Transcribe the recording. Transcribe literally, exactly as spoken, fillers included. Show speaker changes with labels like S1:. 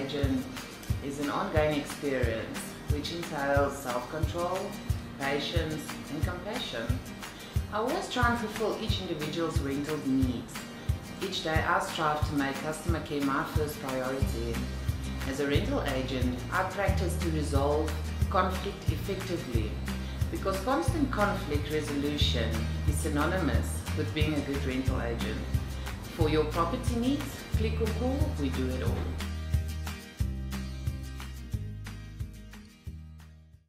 S1: agent is an ongoing experience which entails self-control, patience and compassion. I always try and fulfill each individual's rental needs. Each day I strive to make customer care my first priority. As a rental agent, I practice to resolve conflict effectively, because constant conflict resolution is synonymous with being a good rental agent. For your property needs, click or call, we do it all.